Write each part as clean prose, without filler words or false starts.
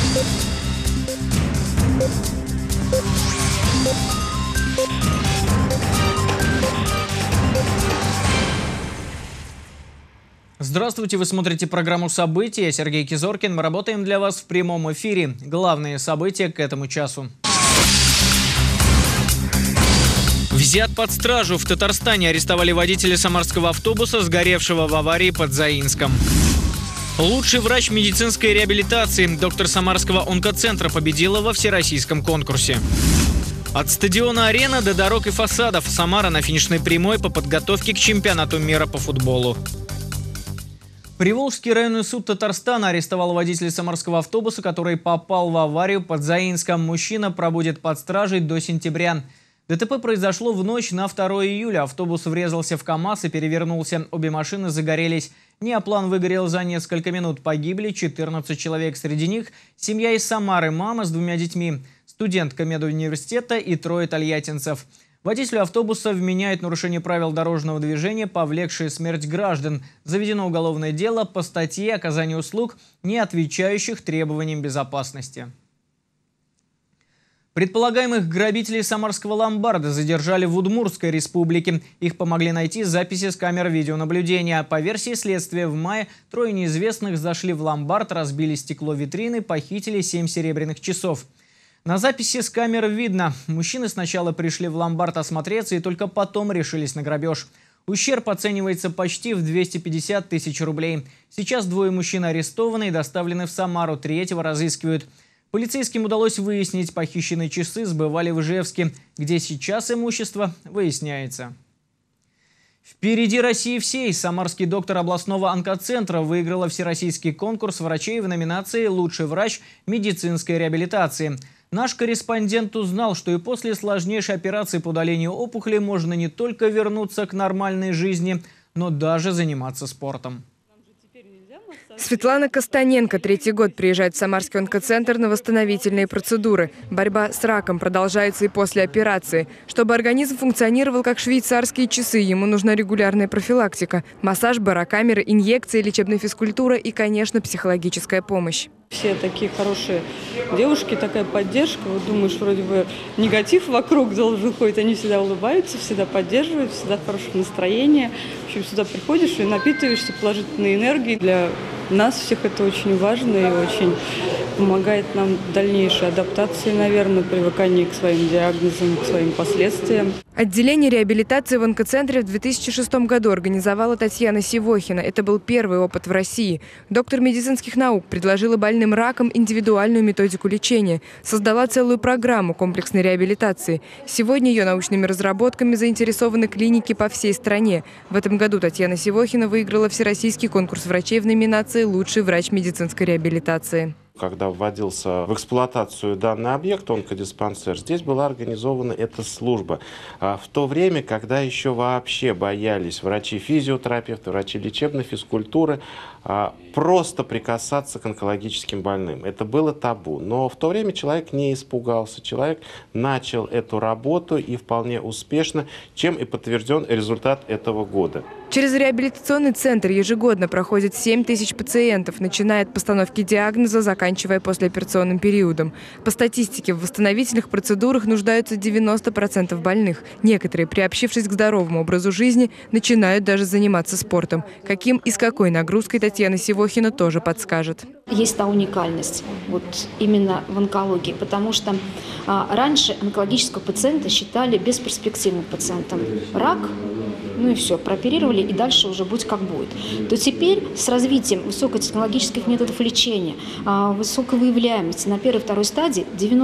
Здравствуйте, вы смотрите программу «События». Я Сергей Кизоркин. Мы работаем для вас в прямом эфире. Главные события к этому часу. Взят под стражу. В Татарстане арестовали водителя самарского автобуса, сгоревшего в аварии под Заинском. Лучший врач медицинской реабилитации. Доктор Самарского онкоцентра победила во всероссийском конкурсе. От стадиона «Арена» до дорог и фасадов. Самара на финишной прямой по подготовке к чемпионату мира по футболу. Приволжский районный суд Татарстана арестовал водителя самарского автобуса, который попал в аварию под Заинском. Мужчина пробудет под стражей до сентября. ДТП произошло в ночь на 2 июля. Автобус врезался в КАМАЗ и перевернулся. Обе машины загорелись. Неоплан выгорел за несколько минут. Погибли 14 человек. Среди них семья из Самары, мама с 2 детьми, студентка медуниверситета и 3 тольяттинцев. Водителю автобуса вменяют нарушение правил дорожного движения, повлекшее смерть граждан. Заведено уголовное дело по статье «Оказание услуг, не отвечающих требованиям безопасности». Предполагаемых грабителей самарского ломбарда задержали в Удмуртской республике. Их помогли найти записи с камер видеонаблюдения. По версии следствия, в мае 3 неизвестных зашли в ломбард, разбили стекло витрины, похитили 7 серебряных часов. На записи с камер видно, мужчины сначала пришли в ломбард осмотреться и только потом решились на грабеж. Ущерб оценивается почти в 250 тысяч рублей. Сейчас 2 мужчин арестованы и доставлены в Самару, 3-го разыскивают. Полицейским удалось выяснить, похищенные часы сбывали в Ижевске, где сейчас имущество выясняется. Впереди России всей. Самарский доктор областного онкоцентра выиграла всероссийский конкурс врачей в номинации «Лучший врач медицинской реабилитации». Наш корреспондент узнал, что и после сложнейшей операции по удалению опухоли можно не только вернуться к нормальной жизни, но даже заниматься спортом. Светлана Костаненко 3-й год приезжает в Самарский онкоцентр на восстановительные процедуры. Борьба с раком продолжается и после операции. Чтобы организм функционировал как швейцарские часы, ему нужна регулярная профилактика. Массаж, барокамеры, инъекции, лечебная физкультура и, конечно, психологическая помощь. Все такие хорошие девушки, такая поддержка. Вот думаешь, вроде бы негатив вокруг должен ходить. Они всегда улыбаются, всегда поддерживают, всегда хорошее настроение. В общем, сюда приходишь и напитываешься положительной энергией. Для нас всех это очень важно и очень помогает нам в дальнейшей адаптации, наверное, привыкании к своим диагнозам, к своим последствиям. Отделение реабилитации в онкоцентре в 2006 году организовала Татьяна Сивохина. Это был первый опыт в России. Доктор медицинских наук предложила больным раком индивидуальную методику лечения. Создала целую программу комплексной реабилитации. Сегодня ее научными разработками заинтересованы клиники по всей стране. В этом году Татьяна Сивохина выиграла всероссийский конкурс врачей в номинации «Лучший врач медицинской реабилитации». Когда вводился в эксплуатацию данный объект, онкодиспансер, здесь была организована эта служба. В то время, когда еще вообще боялись врачи-физиотерапевты, врачи лечебной физкультуры просто прикасаться к онкологическим больным. Это было табу. Но в то время человек не испугался. Человек начал эту работу и вполне успешно, чем и подтвержден результат этого года. Через реабилитационный центр ежегодно проходит 7 тысяч пациентов, начиная от постановки диагноза, заканчивая послеоперационным периодом. По статистике, в восстановительных процедурах нуждаются 90% больных. Некоторые, приобщившись к здоровому образу жизни, начинают даже заниматься спортом. Каким и с какой нагрузкой Татьяна Сивохина тоже подскажет. Есть та уникальность вот именно в онкологии, потому что раньше онкологического пациента считали бесперспективным пациентом. Рак, ну и все, прооперировали, и дальше уже будь как будет. То теперь с развитием высокотехнологических методов лечения, высокой выявляемости на 1-2 стадии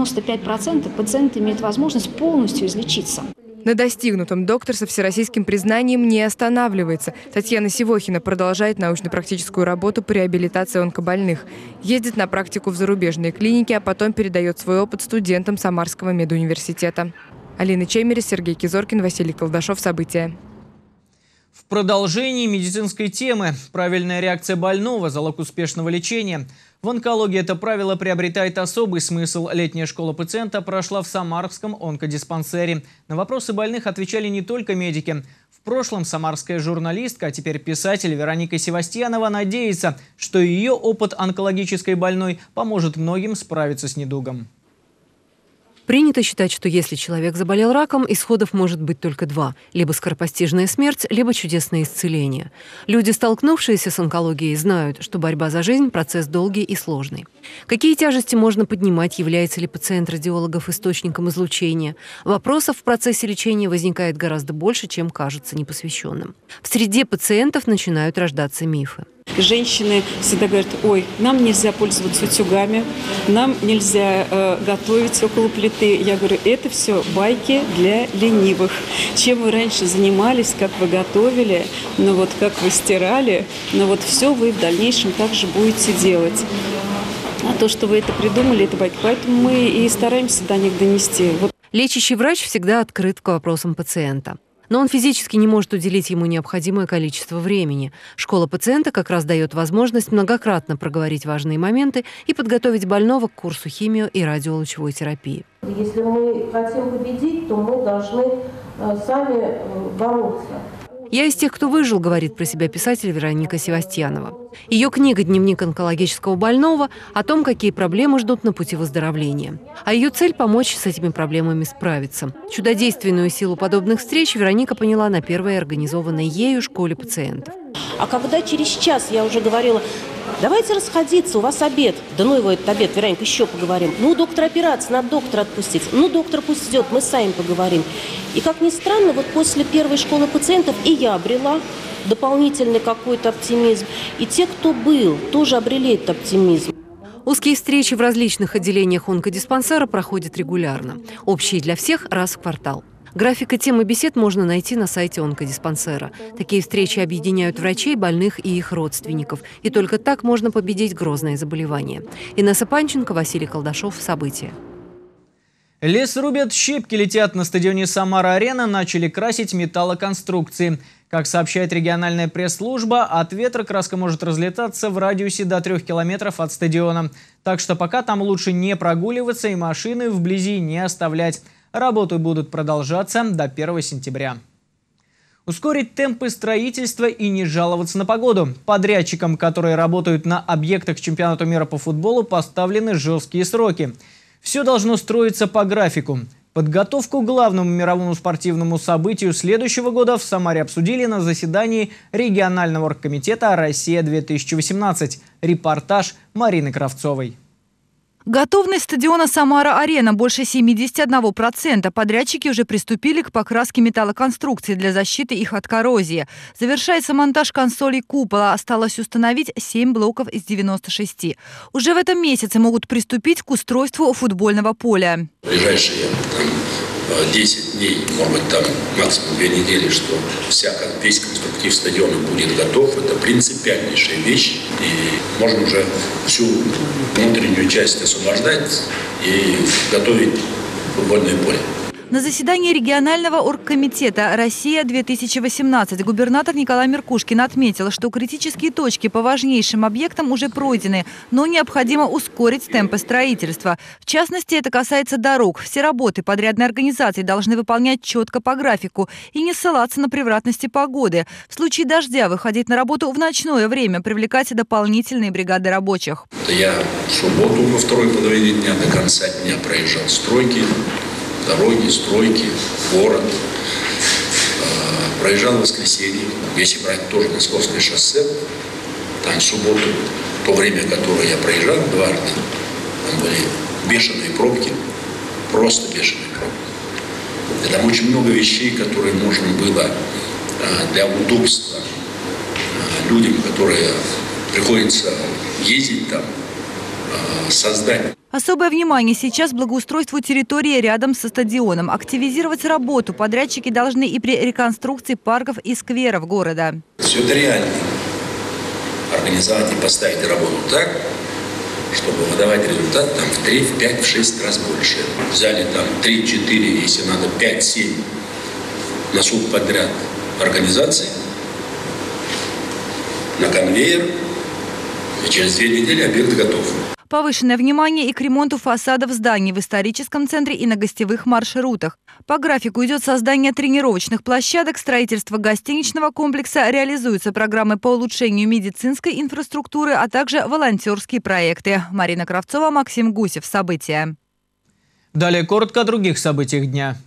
95% пациенты имеют возможность полностью излечиться. На достигнутом доктор со всероссийским признанием не останавливается. Татьяна Сивохина продолжает научно-практическую работу по реабилитации онкобольных. Ездит на практику в зарубежные клиники, а потом передает свой опыт студентам Самарского медуниверситета. Алина Чемерис, Сергей Кизоркин, Василий Колдашов. События. В продолжении медицинской темы. Правильная реакция больного – залог успешного лечения. В онкологии это правило приобретает особый смысл. Летняя школа пациента прошла в Самарском онкодиспансере. На вопросы больных отвечали не только медики. В прошлом самарская журналистка, а теперь писатель Вероника Севастьянова надеется, что ее опыт онкологической больной поможет многим справиться с недугом. Принято считать, что если человек заболел раком, исходов может быть только два – либо скоропостижная смерть, либо чудесное исцеление. Люди, столкнувшиеся с онкологией, знают, что борьба за жизнь – процесс долгий и сложный. Какие тяжести можно поднимать, является ли пациент радиологов источником излучения? Вопросов в процессе лечения возникает гораздо больше, чем кажется непосвященным. В среде пациентов начинают рождаться мифы. Женщины всегда говорят: ой, нам нельзя пользоваться утюгами, нам нельзя готовить около плиты. Я говорю, это все байки для ленивых. Чем вы раньше занимались, как вы готовили, как вы стирали, все вы в дальнейшем также будете делать. А то, что вы это придумали, это байки. Поэтому мы и стараемся до них донести. Лечащий врач всегда открыт к вопросам пациента. Но он физически не может уделить ему необходимое количество времени. Школа пациента как раз дает возможность многократно проговорить важные моменты и подготовить больного к курсу химио- и радиолучевой терапии. Если мы хотим победить, то мы должны сами бороться. «Я из тех, кто выжил», — говорит про себя писатель Вероника Севастьянова. Ее книга «Дневник онкологического больного» о том, какие проблемы ждут на пути выздоровления. А ее цель – помочь с этими проблемами справиться. Чудодейственную силу подобных встреч Вероника поняла на первой организованной ею школе пациентов. А когда через час я уже говорила: давайте расходиться, у вас обед. Да ну его этот обед, Вероника, еще поговорим. Доктор операции, надо доктора отпустить. Доктор пусть идет, мы сами поговорим. И как ни странно, после первой школы пациентов и я обрела дополнительный какой-то оптимизм. И те, кто был, тоже обрели этот оптимизм. Узкие встречи в различных отделениях онкодиспансера проходят регулярно. Общие для всех раз в квартал. График и темы бесед можно найти на сайте онкодиспансера. Такие встречи объединяют врачей, больных и их родственников. И только так можно победить грозное заболевание. Инесса Панченко, Василий Колдашов. События. Лес рубят, щепки летят. На стадионе «Самара-Арена» начали красить металлоконструкции. Как сообщает региональная пресс-служба, от ветра краска может разлетаться в радиусе до 3 километров от стадиона. Так что пока там лучше не прогуливаться и машины вблизи не оставлять. Работы будут продолжаться до 1 сентября. Ускорить темпы строительства и не жаловаться на погоду. Подрядчикам, которые работают на объектах чемпионата мира по футболу, поставлены жесткие сроки. Все должно строиться по графику. Подготовку к главному мировому спортивному событию следующего года в Самаре обсудили на заседании регионального оргкомитета «Россия-2018». Репортаж Марины Кравцовой. Готовность стадиона «Самара-Арена» больше 71%. Подрядчики уже приступили к покраске металлоконструкций для защиты их от коррозии. Завершается монтаж консолей купола. Осталось установить 7 блоков из 96. Уже в этом месяце могут приступить к устройству футбольного поля. В ближайшие 10 дней, может быть, там максимум 2 недели, что весь конструктив стадиона будет готов. Это принципиальнейшая вещь. И можно уже всю внутреннюю часть освобождать и готовить футбольное поле. На заседании регионального оргкомитета «Россия-2018» губернатор Николай Меркушкин отметил, что критические точки по важнейшим объектам уже пройдены, но необходимо ускорить темпы строительства. В частности, это касается дорог. Все работы подрядной организации должны выполнять четко по графику и не ссылаться на превратности погоды. В случае дождя выходить на работу в ночное время, привлекать дополнительные бригады рабочих. Я в субботу во второй половине дня до конца дня проезжал стройки. Дороги, стройки, город. Проезжал в воскресенье. Если брать тоже Московское шоссе, там в субботу, то время, которое я проезжал дважды, там были бешеные пробки, просто бешеные пробки. И там очень много вещей, которые можно было для удобства людям, которые приходится ездить там, создать. Особое внимание сейчас благоустройству территории рядом со стадионом. Активизировать работу подрядчики должны и при реконструкции парков и скверов города. Все это реально. Организовать и поставить работу так, чтобы выдавать результат там, в 3, в 5, в 6 раз больше. Взяли там 3, 4, если надо 5, 7 на суд подряд организаций, на конвейер, и через 2 недели объект готов. Повышенное внимание и к ремонту фасадов зданий в историческом центре и на гостевых маршрутах. По графику идет создание тренировочных площадок, строительство гостиничного комплекса, реализуются программы по улучшению медицинской инфраструктуры, а также волонтерские проекты. Марина Кравцова, Максим Гусев. События. Далее коротко о других событиях дня.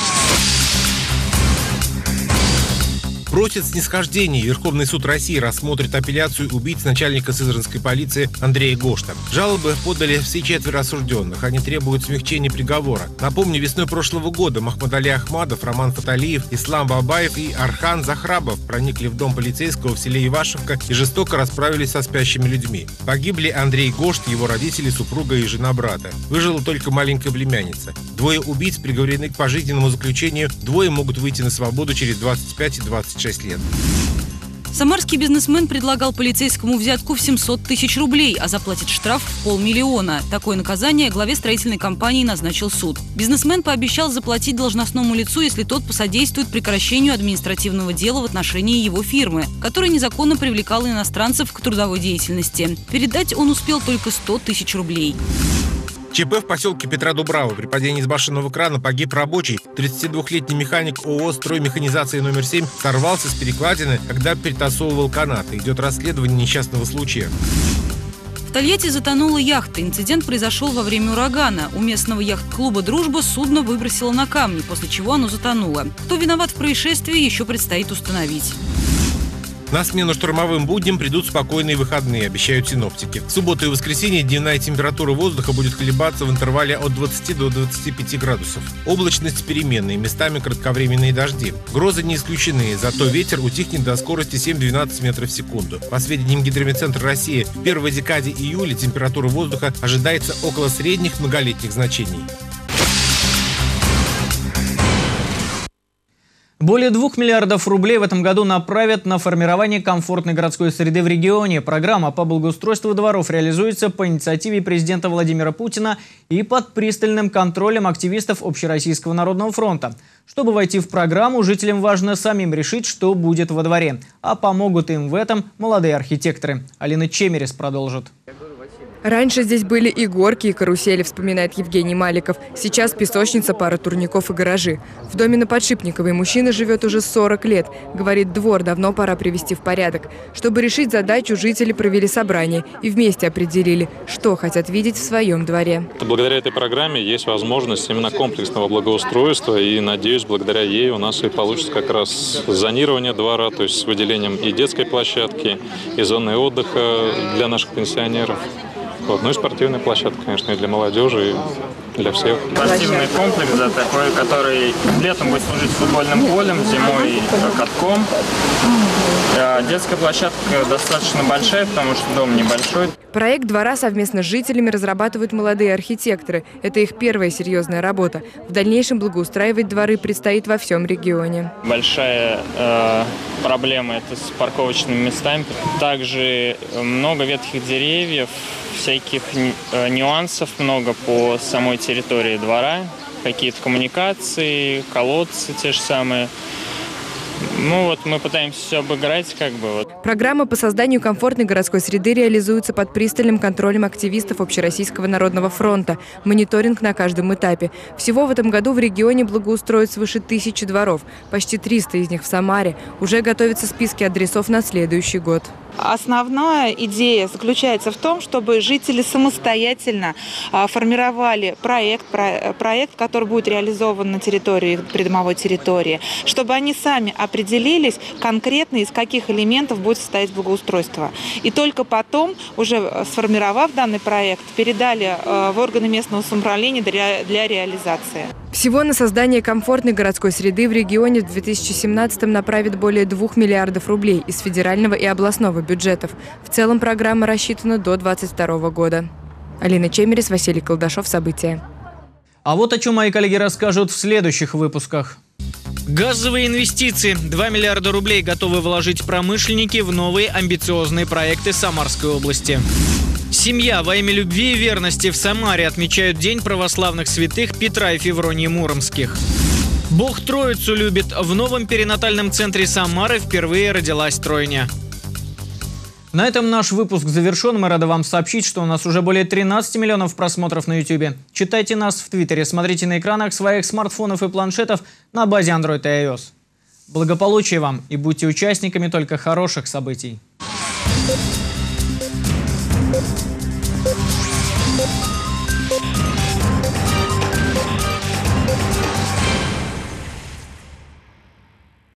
Просит снисхождения. Верховный суд России рассмотрит апелляцию убийц начальника сызранской полиции Андрея Гошта. Жалобы подали все 4 осужденных. Они требуют смягчения приговора. Напомню, весной прошлого года Махмадали Ахмадов, Роман Фаталиев, Ислам Бабаев и Архан Захрабов проникли в дом полицейского в селе Ивашевка и жестоко расправились со спящими людьми. Погибли Андрей Гошт, его родители, супруга и жена брата. Выжила только маленькая племянница. 2 убийц приговорены к пожизненному заключению, 2 могут выйти на свободу через 25 и 26 лет. Самарский бизнесмен предлагал полицейскому взятку в 700 тысяч рублей, а заплатит штраф в 500 000. Такое наказание главе строительной компании назначил суд. Бизнесмен пообещал заплатить должностному лицу, если тот посодействует прекращению административного дела в отношении его фирмы, которая незаконно привлекала иностранцев к трудовой деятельности. Передать он успел только 100 тысяч рублей. ЧП в поселке Петра Дубрава. При падении с башенного крана погиб рабочий. 32-летний механик ООО «Строймеханизация номер 7» сорвался с перекладины, когда перетасовывал канаты. Идет расследование несчастного случая. В Тольятти затонула яхта. Инцидент произошел во время урагана. У местного яхт-клуба «Дружба» судно выбросило на камни, после чего оно затонуло. Кто виноват в происшествии, еще предстоит установить. На смену штормовым будням придут спокойные выходные, обещают синоптики. В субботу и воскресенье дневная температура воздуха будет колебаться в интервале от 20 до 25 градусов. Облачность переменная, местами кратковременные дожди. Грозы не исключены, зато ветер утихнет до скорости 7-12 метров в секунду. По сведениям Гидрометцентра России, в первой декаде июля температура воздуха ожидается около средних многолетних значений. Более 2 миллиардов рублей в этом году направят на формирование комфортной городской среды в регионе. Программа по благоустройству дворов реализуется по инициативе президента Владимира Путина и под пристальным контролем активистов Общероссийского народного фронта. Чтобы войти в программу, жителям важно самим решить, что будет во дворе. А помогут им в этом молодые архитекторы. Алина Чемерис продолжит. Раньше здесь были и горки, и карусели, вспоминает Евгений Маликов. Сейчас песочница, пара турников и гаражи. В доме на Подшипниковой мужчина живет уже 40 лет. Говорит, двор давно пора привести в порядок. Чтобы решить задачу, жители провели собрание и вместе определили, что хотят видеть в своем дворе. Благодаря этой программе есть возможность именно комплексного благоустройства. И, надеюсь, благодаря ей у нас и получится как раз зонирование двора, то есть с выделением и детской площадки, и зоны отдыха для наших пенсионеров. Ну и спортивная площадка, конечно, и для молодежи, и для всех. Спортивный комплекс, да, такой, который летом будет служить футбольным полем, зимой катком. Детская площадка достаточно большая, потому что дом небольшой. Проект двора совместно с жителями разрабатывают молодые архитекторы. Это их первая серьезная работа. В дальнейшем благоустраивать дворы предстоит во всем регионе. Большая проблема – это с парковочными местами. Также много ветхих деревьев, всяких нюансов много по самой территории двора. Какие-то коммуникации, колодцы те же самые. Ну вот мы пытаемся все обыграть как бы. Программа по созданию комфортной городской среды реализуется под пристальным контролем активистов Общероссийского народного фронта. Мониторинг на каждом этапе. Всего в этом году в регионе благоустроят свыше 1000 дворов. Почти 300 из них в Самаре. Уже готовятся списки адресов на следующий год. Основная идея заключается в том, чтобы жители самостоятельно формировали проект, который будет реализован на территории, придомовой территории, чтобы они сами определились конкретно, из каких элементов будет состоять благоустройство. И только потом, уже сформировав данный проект, передали в органы местного самоуправления для реализации. Всего на создание комфортной городской среды в регионе в 2017-м направит более 2 миллиардов рублей из федерального и областного бюджетов. В целом программа рассчитана до 2022 года. Алина Чемерис, Василий Колдашов. События. А вот о чем мои коллеги расскажут в следующих выпусках. Газовые инвестиции. 2 миллиарда рублей готовы вложить промышленники в новые амбициозные проекты Самарской области. Семья во имя любви и верности в Самаре отмечают День православных святых Петра и Февронии Муромских. Бог Троицу любит. В новом перинатальном центре Самары впервые родилась тройня. На этом наш выпуск завершен. Мы рады вам сообщить, что у нас уже более 13 миллионов просмотров на YouTube. Читайте нас в Твиттере, смотрите на экранах своих смартфонов и планшетов на базе Android и iOS. Благополучия вам и будьте участниками только хороших событий.